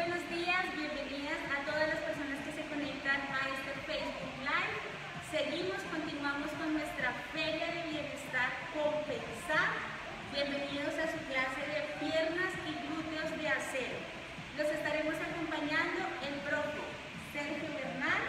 buenos días, bienvenidas a todas las personas que se conectan a este Facebook Live. Continuamos con nuestra Feria de Bienestar Compensar. Bienvenidos a su clase de piernas y glúteos de acero. Los estaremos acompañando el profe Sergio Bernal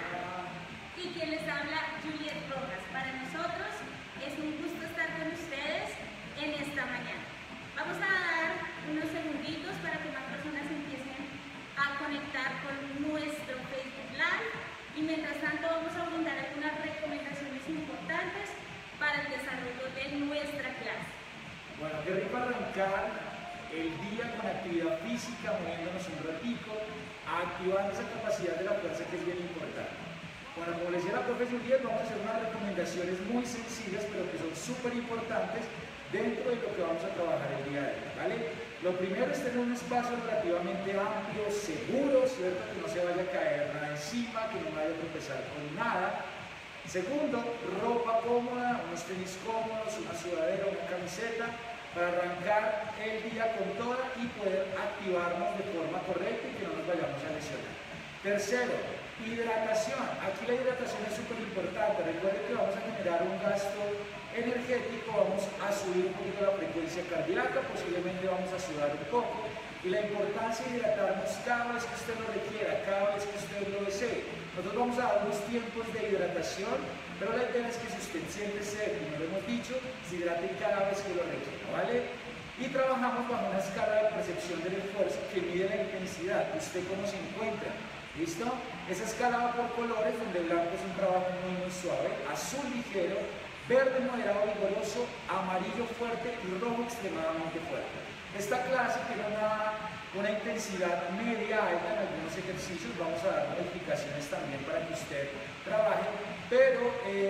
y quien les habla, Juliet Rojas. Para nosotros es un gusto estar con ustedes en esta mañana. Vamos a dar unos segunditos para que más personas empiecen a conectar con nuestro Facebook Live y mientras tanto vamos a brindar algunas recomendaciones importantes para el desarrollo de nuestra clase. Bueno, qué rico arrancar el día con actividad física, moviéndonos un ratico, activando esa capacidad de la fuerza que es bien importante. Bueno, como les decía la profe Juliet, vamos a hacer unas recomendaciones muy sencillas, pero que son súper importantes dentro de lo que vamos a trabajar el día de hoy, ¿vale? Lo primero es tener un espacio relativamente amplio, seguro, ¿cierto? Que no se vaya a caer nada encima, que no vaya a tropezar con nada. Segundo, ropa cómoda, unos tenis cómodos, una sudadera, una camiseta, para arrancar el día con toda y poder activarnos de forma correcta y que no nos vayamos a lesionar. Tercero, hidratación. Aquí la hidratación es súper importante. Recuerden que vamos a generar un gasto energético, vamos a subir un poquito la frecuencia cardíaca, posiblemente vamos a sudar un poco. Y la importancia de hidratarnos cada vez que usted lo requiera, cada vez que usted lo desee. Nosotros vamos a dar unos tiempos de hidratación, pero la idea es que si usted siente sed, como lo hemos dicho, se hidrate cada vez que lo requiera, ¿vale? Y trabajamos bajo una escala de percepción del esfuerzo que mide la intensidad, usted cómo se encuentra. ¿Listo? Esa escala va por colores, donde blanco es un trabajo muy suave, azul ligero, verde moderado vigoroso, amarillo fuerte y rojo extremadamente fuerte. Esta clase tiene una intensidad media alta en algunos ejercicios, vamos a dar modificaciones también para que usted trabaje, pero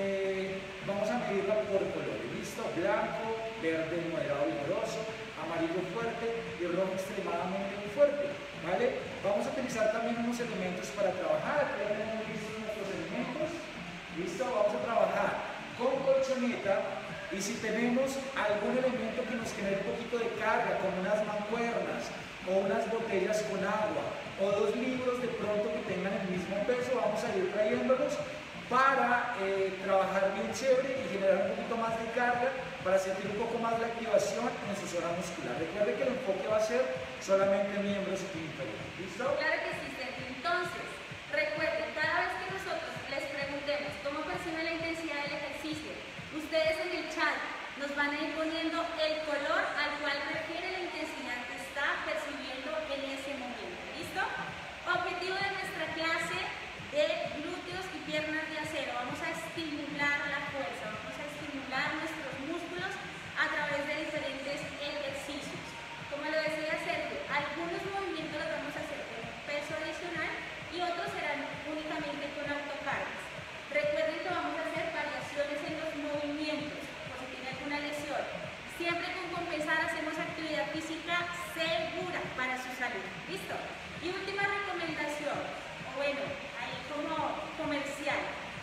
vamos a medirla por colores, ¿listo? Blanco, verde moderado vigoroso, amarillo fuerte y rojo extremadamente muy fuerte, ¿vale? Vamos a utilizar también unos elementos para trabajar, ya tenemos listos nuestros elementos, ¿listo? Vamos a trabajar con colchoneta. Y si tenemos algún elemento que nos genere un poquito de carga, como unas mancuernas o unas botellas con agua o dos libros de pronto que tengan el mismo peso, vamos a ir trayéndolos para trabajar bien chévere y generar un poquito más de carga para sentir un poco más la activación en su zona muscular. Recuerde que el enfoque va a ser solamente miembros inferiores. ¿Listo? Claro que sí, Sergio. Entonces, recuerden, cada vez que nosotros les preguntemos cómo percibe la intensidad del ejercicio, ustedes en el chat nos van a ir poniendo el color al cual refiere la intensidad que está percibiendo en ese momento. ¿Listo? Objetivo de nuestra clase de glúteos y piernas de acero. Vamos a estimular la fuerza, vamos a estimular nuestros músculos a través de diferentes ejercicios. Como lo decía Sergio, algunos movimientos los vamos a hacer con peso adicional y otros serán únicamente con autocargas. Recuerden que vamos a hacer variaciones en los movimientos, por si tiene alguna lesión. Siempre con compensar hacemos actividad física segura para su salud. ¿Listo? Y última recomendación, o bueno, ahí como comercial.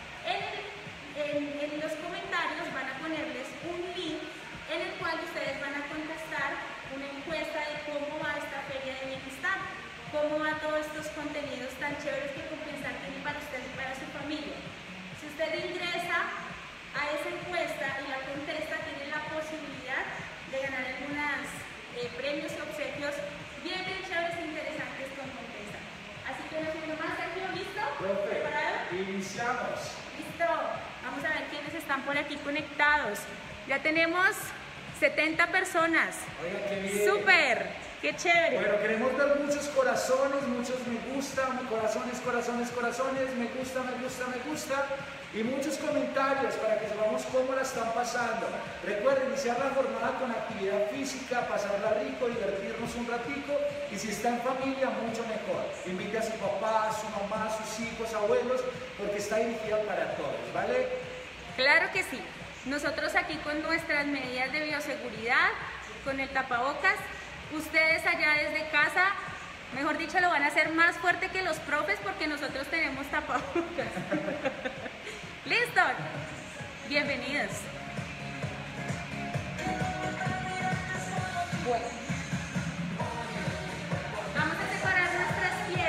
En los comentarios van a ponerles un link en el cual ustedes van a contestar una encuesta de cómo va esta feria de bienestar, cómo van todos estos contenidos tan chéveres que compensar tiene para usted y para su familia. Si usted ingresa a esa encuesta y la contesta, tiene la posibilidad de ganar algunos premios y obsequios bien chéveres e interesantes con Compensa. Así que no siendo más, Sergio, ¿listo? ¿Preparado? Iniciamos. Listo. Vamos a ver quiénes están por aquí conectados. Ya tenemos 70 personas. Oiga, qué bien. ¡Súper! ¡Qué chévere! Bueno, queremos ver muchos corazones, muchos me gusta, corazones, me gusta y muchos comentarios para que sepamos cómo la están pasando. Recuerden iniciar la jornada con actividad física, pasarla rico, divertirnos un ratico y si está en familia, mucho mejor. Invite a su papá, a su mamá, a sus hijos, abuelos, porque está dirigida para todos, ¿vale? Claro que sí. Nosotros aquí con nuestras medidas de bioseguridad, con el tapabocas, ustedes allá desde casa, mejor dicho, lo van a hacer más fuerte que los profes porque nosotros tenemos tapabocas. ¿Listo? Bienvenidos. Bueno, vamos a separar nuestras piernas.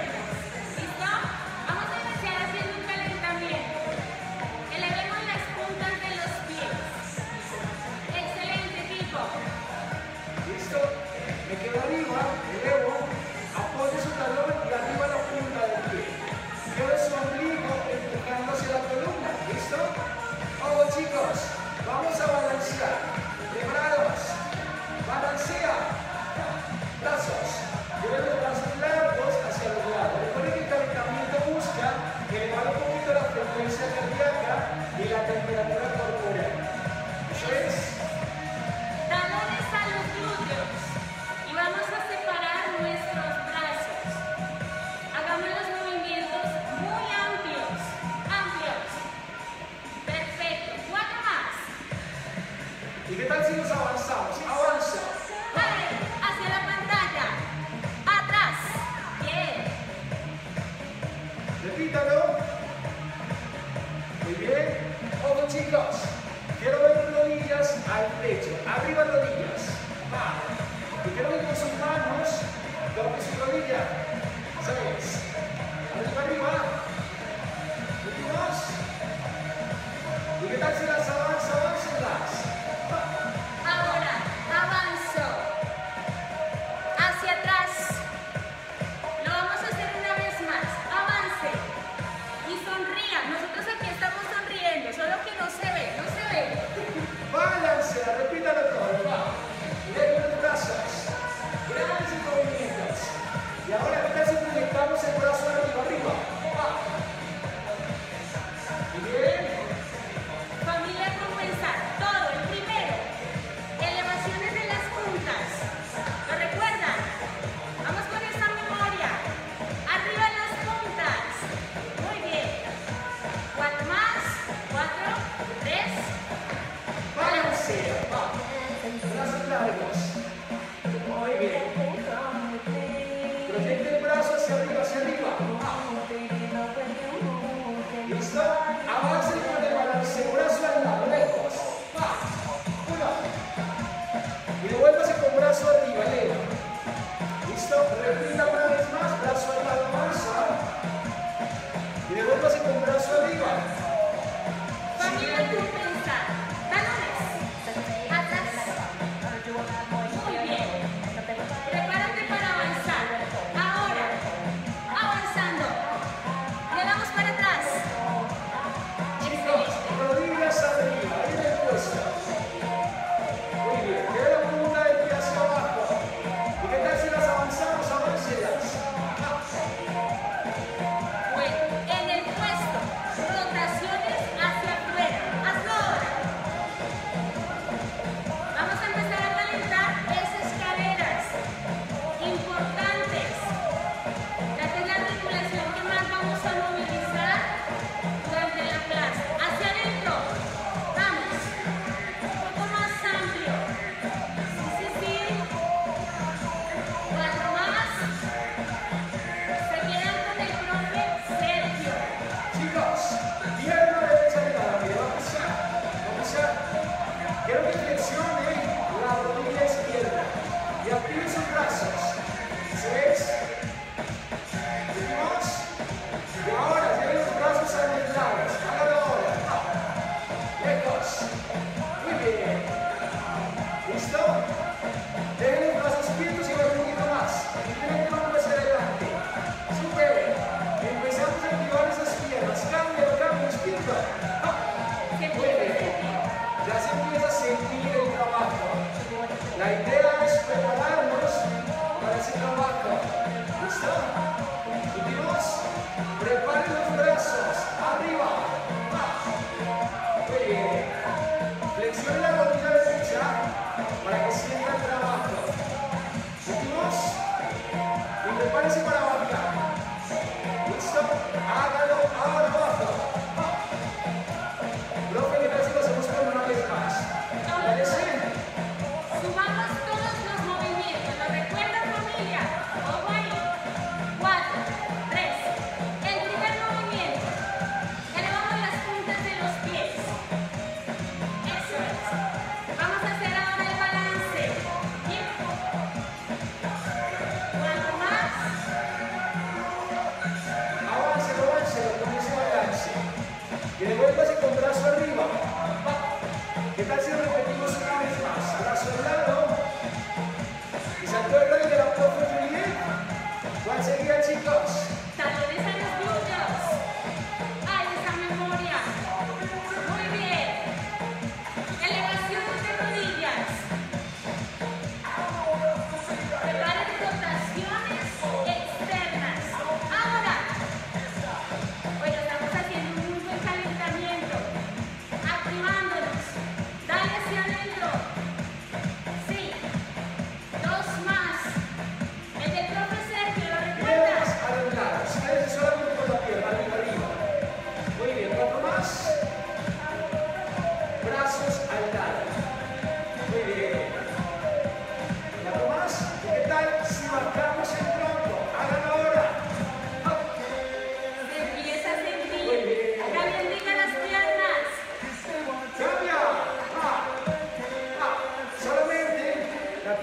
¿Y qué tal si nos avanzamos? Avanza. Vale, hacia la pantalla. Atrás. Bien. Repítalo. Muy bien. Ojo, chicos. Quiero ver rodillas al pecho. Arriba rodillas. Va. Y quiero que con sus manos toque su rodilla. 6. Arriba, arriba. Últimos. ¿Y qué tal si las avanzanlas? Ahora, avanzo. Hacia atrás. Lo vamos a hacer una vez más. Avance. Y sonría. Nosotros aquí estamos sonriendo, solo que no se ve, no se ve. Balancea, repítalo todo. Va. Leve los brazos. Grandes movimientos. Y ahora, ¿qué tal si proyectamos el brazo arriba, arriba? Va. Muy bien. Familia, comenzar. Todo, el primero. Elevaciones de las puntas. ¿Lo recuerdan? Vamos con esta memoria. Arriba en las puntas. Muy bien. 4 más. 4, 3. Balancea. Va. Brazos largos. Muy bien. Proyecta el brazo hacia arriba, hacia arriba. Va. ¿Listo? Avance con el balance. Brazo al lado, lejos. Va. 1. Y devuélvase con brazo arriba, eleva. ¿Listo? Repita una vez más. Brazo al lado, avanza. Y devuélvase con brazo arriba. Familia, compensar. Talones. Atrás. Muy bien. Prepárate para avanzar. Ahora. Avanzando. Le damos para atrás. Chicos, rodillas arriba, ahí en el puesto. Muy bien, queda la punta del pie hacia abajo. ¿Y qué tal si las avanzamos? Aváncelas. Bueno, en el puesto. Rotaciones hacia afuera. Hazlo ahora. Vamos a empezar a calentar esas caderas. Importantes. Ya que es la articulación que más vamos a movilizar durante la clase. Hacia adentro. Vamos. Un poco más amplio. Sí, sí, sí. 4 más. Se quedan con el profe Sergio. Chicos, pierna derecha elevada, mira, va a pisar. Va a pisar. Quiero que flexione la rodilla izquierda y active sus brazos. 6. Últimos. Y ahora, lleven los brazos a los lados. Hágalo ahora. Lejos. Muy bien. ¿Listo? Dejen los brazos quietos y van un poquito más. Simplemente vamos hacia adelante. Súper. Empezamos a activar esas piernas. Cámbialo, cambio, izquierda. Se Muy puede bien. sentir. Ya se empieza a sentir el trabajo. La idea es prepararnos para ese trabajo. ¿Listo? Últimos. Preparen los brazos. Arriba. Muy bien. Flexione la rodilla derecha para que sienta el trabajo. Últimos. Y prepárese para bajar. ¿Listo? Hágalo ahora abajo. Profe, ¿qué tal si lo hacemos por una vez más? ¿Parece? Subamos todos los movimientos. ¿Lo recuerdan, familia? Ojo ahí. 4, 3. El primer movimiento. Elevamos las puntas de los pies. Eso es. Vamos a hacer ahora el balance. Bien. 4 más. Aváncelo, aváncelo con ese balance. Y devuélvase con brazo arriba. ¿Qué tal si repetimos una vez más? Brazo al lado. ¿Y se acuerdan de la profe Juliet? ¿Cuál sería, chicos? Talones a los glúteos. Ahí esa memoria. Muy bien. Elevaciones de rodillas. Preparen rotaciones externas. Ahora. Bueno, estamos haciendo un muy buen calentamiento. Activándonos. Dale hacia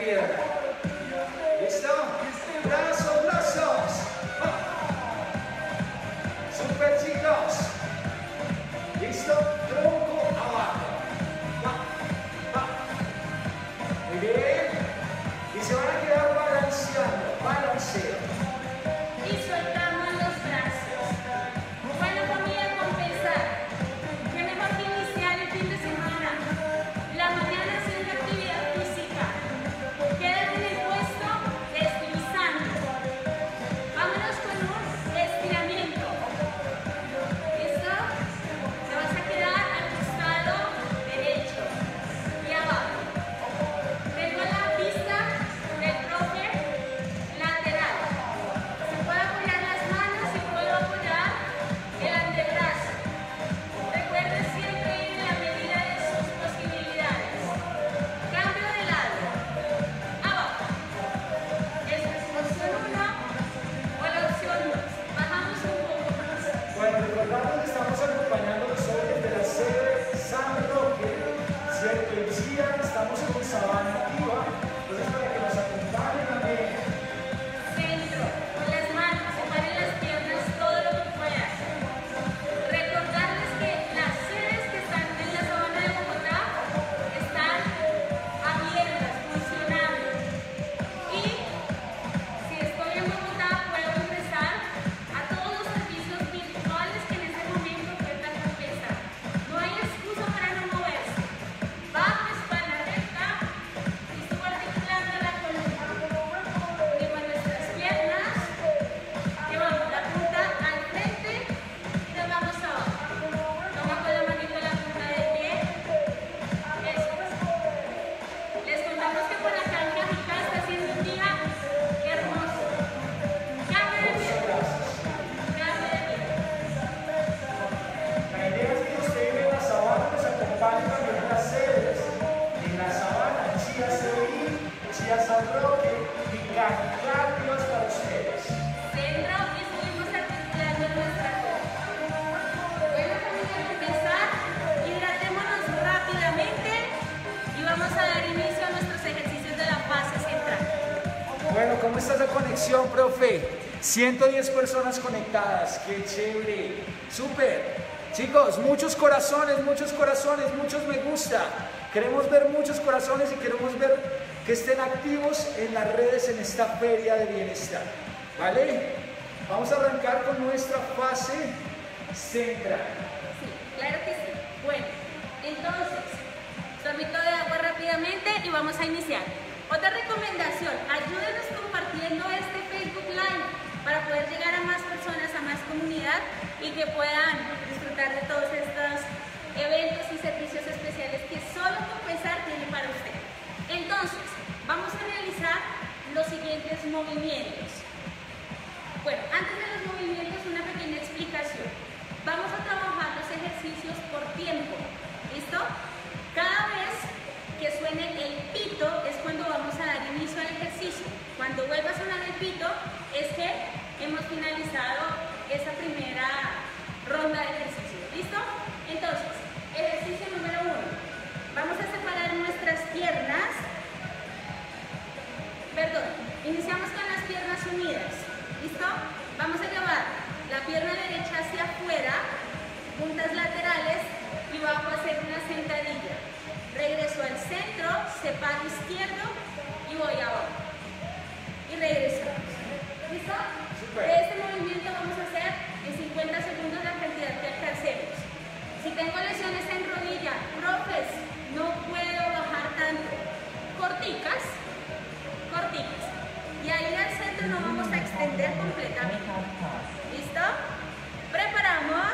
pierna. ¿Listo? Brazos, brazos. Super, chicos. ¿Listo? Tronco abajo. Muy bien. Y se van a quedar balanceando. Balanceo. Y soltamos los brazos. Bueno, familia, compensar. ¿Qué mejor que iniciar el fin de semana? La mañana haciendo actividad física. Quédate en el puesto deslizando. Vámonos con un estiramiento. ¿Listo? Te vas a quedar al costado derecho y abajo. Tengo la vista del profe lateral. Se puede apoyar las manos y puedo apoyar el antebrazo. Recuerden siempre ir en la medida de sus posibilidades. Cambio de lado. Abajo. Esta es opción 1 o la opción 2. Bajamos un poco más. Bueno, recordamos que estamos acompañando los jóvenes de la sede San Roque, ¿cierto? El día estamos con Sabana Activa, entonces para que nos acompañen también. Centro. Con las manos. Separen las piernas todo lo que puedan. Recordarles que las sedes que están en la Sabana de Bogotá están abiertas, funcionando. Y si estoy en Bogotá, puedo ingresar a todos los servicios virtuales que en este momento ofertan Compensar. No hay excusa para no moverse. Bajo, espalda recta y subo articulando la columna. Unimos nuestras piernas, llevamos la punta al frente y nos vamos abajo. Toma con la manito la punta del pie. Eso es. Les contamos que por acá en Cajicá está haciendo un día hermoso. Cambio de pie. Cambio de pie. La idea es que ustedes en la Sabana nos acompañen también en las sedes. En la Sabana, Chía CBI, Chía San Roque y Cajicá Activas para ustedes. Centro y subimos articulando nuestra cola. Bueno, familia, empezar. Hidratémonos rápidamente y vamos a dar inicio a nuestros ejercicios de la fase central. Bueno, ¿cómo está esa conexión, profe? 110 personas conectadas, qué chévere, súper. Chicos, muchos corazones, muchos me gusta. Queremos ver muchos corazones y queremos ver que estén activos en las redes en esta feria de bienestar, ¿vale? Vamos a arrancar con nuestra fase central. Sí, claro que sí. Bueno, entonces, sorbito de agua rápidamente y vamos a iniciar. Otra recomendación, ayúdenos compartiendo este Facebook Live para poder llegar a más personas, a más comunidad y que puedan disfrutar de todos estos eventos y servicios especiales que solo Compensar tiene para usted. Entonces, vamos a realizar los siguientes movimientos. Bueno, antes de los movimientos, una pequeña explicación. Vamos a trabajar los ejercicios por tiempo. ¿Listo? Cada vez que suene el pito es cuando vamos a dar inicio al ejercicio. Cuando vuelva a sonar el pito es que hemos finalizado esa primera ronda de ejercicio. ¿Listo? Entonces, ejercicio número 1. Vamos a separar nuestras piernas. Perdón, iniciamos con las piernas unidas. ¿Listo? Vamos a llevar la pierna derecha hacia afuera, puntas laterales y bajo a hacer una sentadilla. Regreso al centro, separo izquierdo y voy abajo. Y regresamos. ¿Listo? Super. De este movimiento vamos a hacer en 50 segundos la cantidad que alcancemos. Si tengo lesiones en rodilla, profes, no puedo bajar tanto. Corticas, corticas. Y ahí al centro nos vamos a extender completamente. ¿Listo? Preparamos.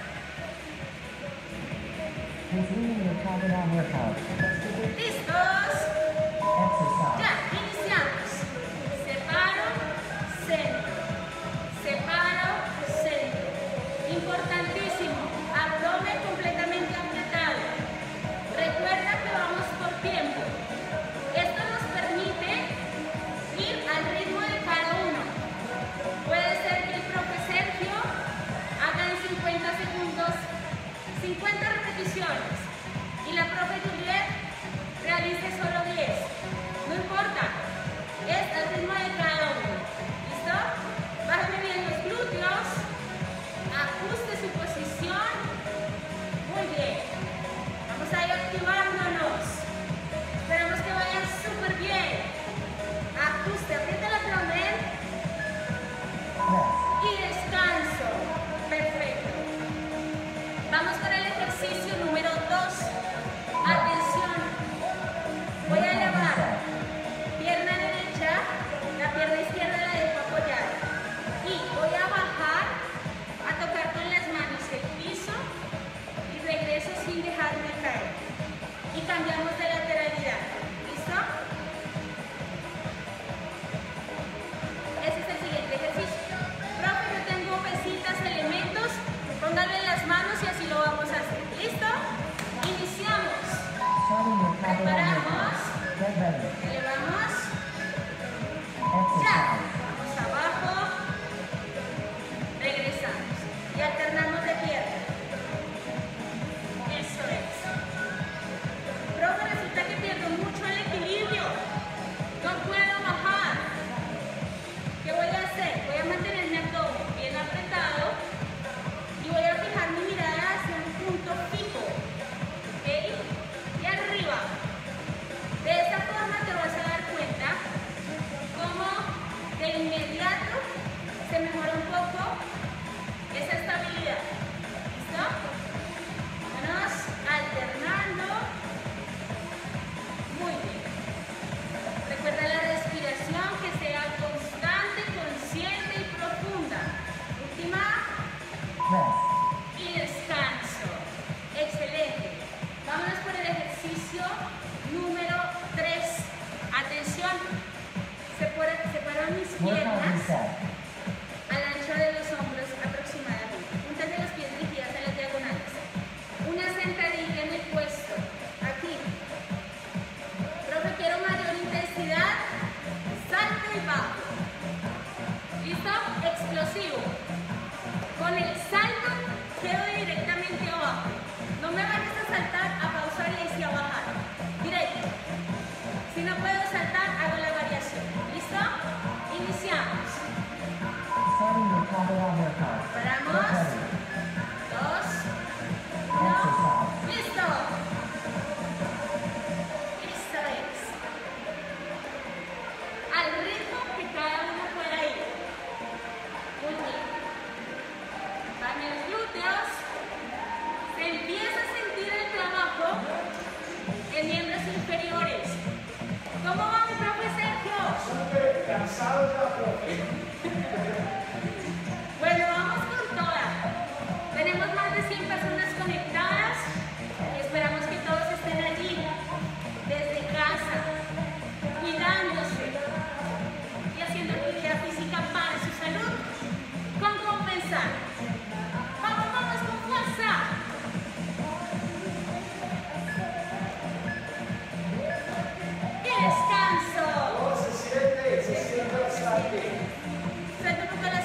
¿Listos? Ya, iniciamos. Separo, centro. Separo, centro. Importantísimo. Abdomen completamente apretado. Recuerda que vamos por tiempo. Esto nos permite ir al ritmo de cada uno. Puede ser que el profe Sergio haga en 50 segundos 50 repeticiones y la profe Juliet Preparamos. Elevamos. Ya. Vamos abajo. Regresamos. Y alternamos de pierna. Eso es. Profe, resulta que pierdo mucho el equilibrio. No puedo bajar. ¿Qué voy a hacer? Voy a mantener mi abdomen bien apretado y voy a fijar mi mirada hacia un punto fijo. ¿Ok? Y arriba. De esta forma te vas a dar cuenta cómo de inmediato se mejora un poco esa estabilidad. ¿Listo? Vámonos alternando. Muy bien. Recuerda la respiración, que sea constante, consciente y profunda. Última. Y descanso. Excelente. Vámonos por el ejercicio número 3. Atención. Separo mis piernas al ancho de los hombros aproximadamente. Puntas de los pies dirigidas a las diagonales. Una sentadilla en el puesto. Aquí. Profe, quiero mayor intensidad. Salto y bajo. ¿Listo? Explosivo. Con el salto quedo directamente abajo. No me vayas a saltar, a pausar y así a bajar. Directo. Si no puedo saltar, hago la variación. ¿Listo? Iniciamos. Paramos. 2. 1. ¡Listo! Esta vez. Al ritmo que cada uno pueda ir. Muy bien. Van los glúteos. Se empieza a sentir el trabajo en miembros inferiores. ¿Cómo va mi profe Sergio? Súper cansado ya, profe. Bueno, vamos con toda. Tenemos más de 100 personas conectadas y esperamos que todos estén allí, desde casa, cuidándose y haciendo actividad física para su salud, con compensar. ¡Vamos, vamos con fuerza! Y descanso. Se siente bastante. Suelta un poco la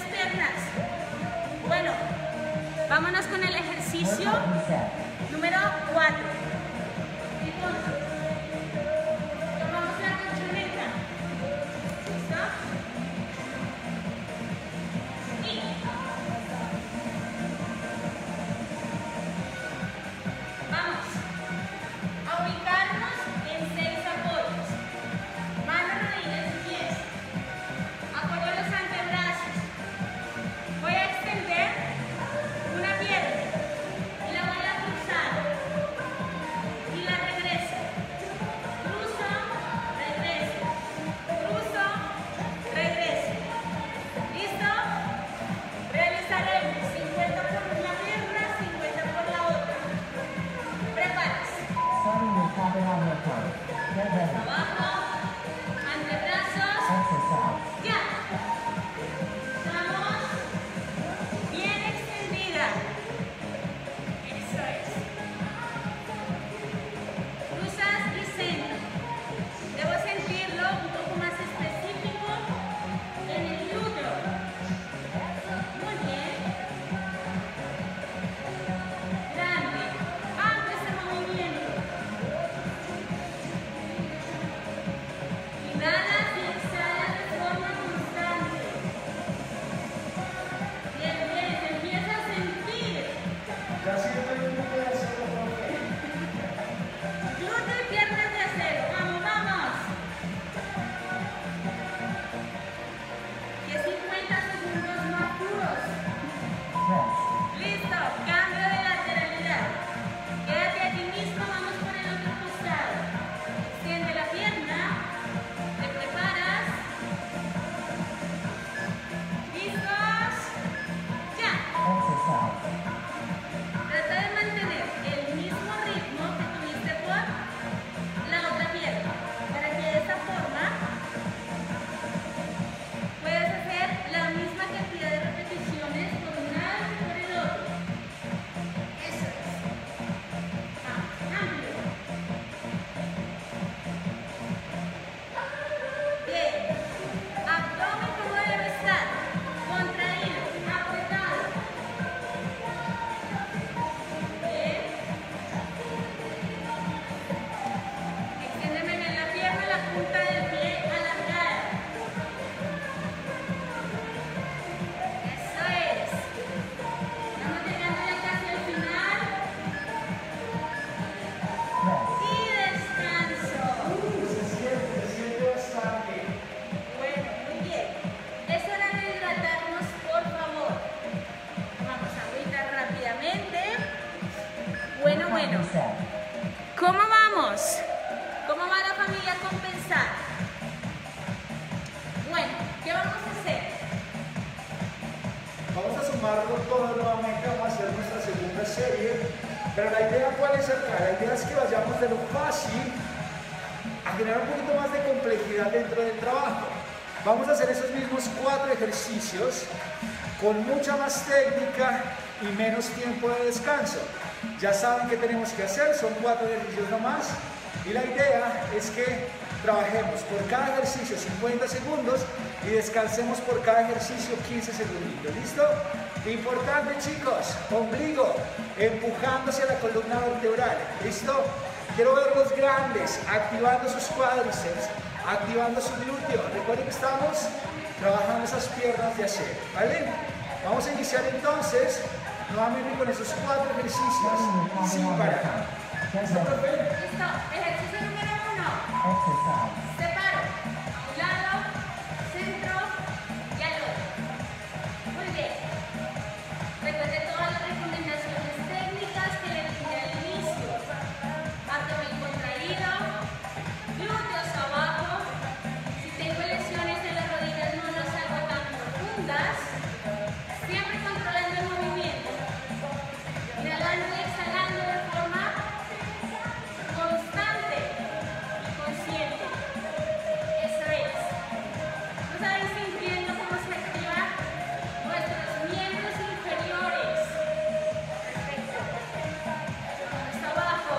sumarlo todo nuevamente, vamos a hacer nuestra segunda serie. Pero la idea, ¿cuál es acá? La idea es que vayamos de lo fácil a generar un poquito más de complejidad dentro del trabajo. Vamos a hacer esos mismos 4 ejercicios con mucha más técnica y menos tiempo de descanso. Ya saben qué tenemos que hacer, son 4 ejercicios nomás. Y la idea es que trabajemos por cada ejercicio 50 segundos y descansemos por cada ejercicio 15 segunditos. ¿Listo? Importante, chicos, ombligo empujando hacia la columna vertebral. ¿Listo? Quiero verlos grandes, activando sus cuádriceps, activando su glúteo. Recuerden que estamos trabajando esas piernas de acero, ¿vale? Vamos a iniciar entonces nuevamente con esos 4 ejercicios sin parar. ¿Listo, profe? Listo. Ejercicio número 1. Separo. A un lado, centro y al otro. Muy bien. Recuerde todas las recomendaciones técnicas que le brindé al inicio. Abdomen contraído, glúteos abajo. Si tengo lesiones en las rodillas no las hago tan profundas. Siempre controlando el movimiento. Inhalando y exhalando de forma constante y consciente. Eso es. Vamos a ir sintiendo cómo se activan nuestros miembros inferiores. Perfecto. Hasta abajo.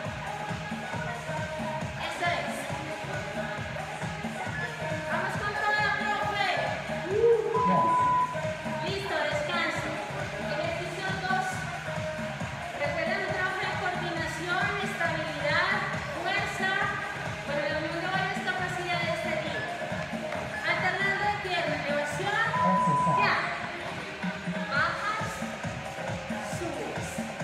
Eso es. Vamos con todo, profe. Listo, descanso. Ejercicio 2. Recuerden un trabajo de coordinación, estabilidad, fuerza, pero la unión de varias capacidades de día. Alternando de pierna, elevación, ya. Bajas, subes.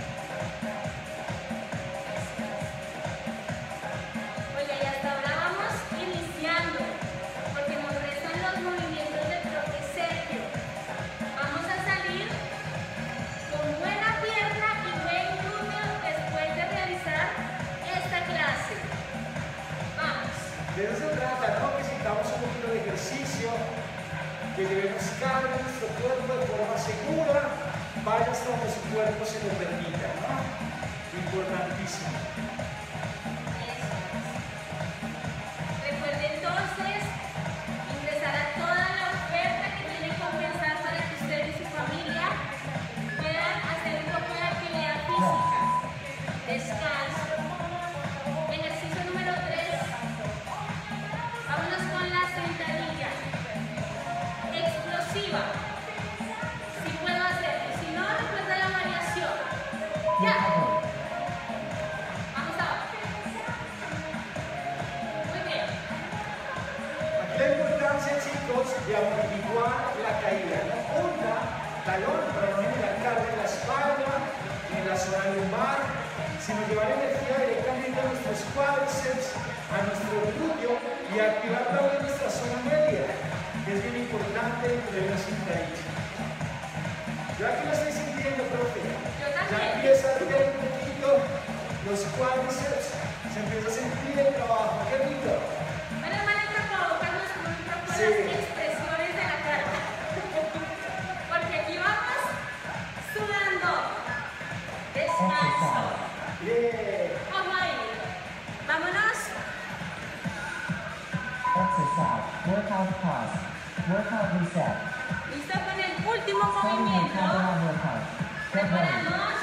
Oye, y hasta ahora vamos iniciando, porque nos restan los movimientos del profe Sergio. Vamos a salir con buena pierna y buen glúteo después de realizar esta clase. Vamos. De eso se trata, ¿no? Que sintamos un poquito de ejercicio, que llevemos carga a nuestro cuerpo de forma segura, vaya hasta donde su cuerpo se lo permita, ¿no? Importantísimo. Eso es. Recuerde entonces ingresar a toda la oferta que tiene Compensar para que usted y su familia puedan hacer un poco de actividad física. Descanso. Ejercicio número 3. Vámonos con la sentadilla. Explosiva. Si puedo hacerlo. Si no, recuerda la variación. Ya. Vamos abajo. Muy bien. Aquí la importancia, chicos, de amortiguar la caída. No punta, talón, para no generar carga en la espalda, en la zona lumbar, sino llevar energía directamente a nuestros cuádriceps, a nuestro glúteo y activar también nuestra zona media, que es bien importante de una sentadilla. Yo aquí lo estoy sintiendo, profe. Yo Ya también. empieza a ver un poquito los cuádriceps, se empieza a sentir el trabajo. ¡Qué rico! Menos mal que provocarnos con un poco Sí. las expresiones de la cara. Porque aquí vamos sudando. Descanso. Bien. Ojo ahí. Vámonos. Exercise. Workout class. Workout reset. Listo con el último Starting your movimiento. countdown workout. Get ready. Preparamos